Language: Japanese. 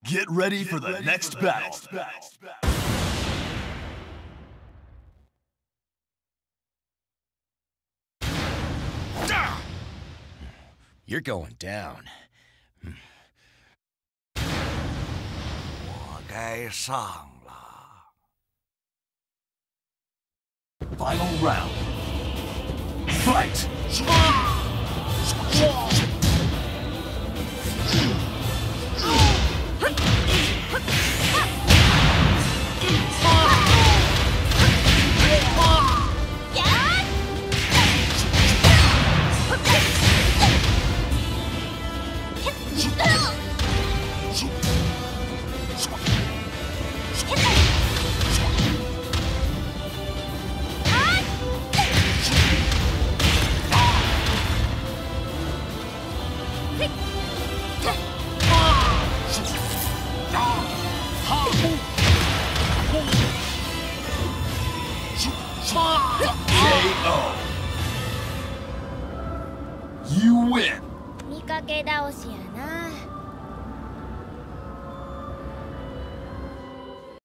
Get ready for the next battle. You're going down. 我该上了。 Final round. Fight! KO. You win. 見かけ倒しやな。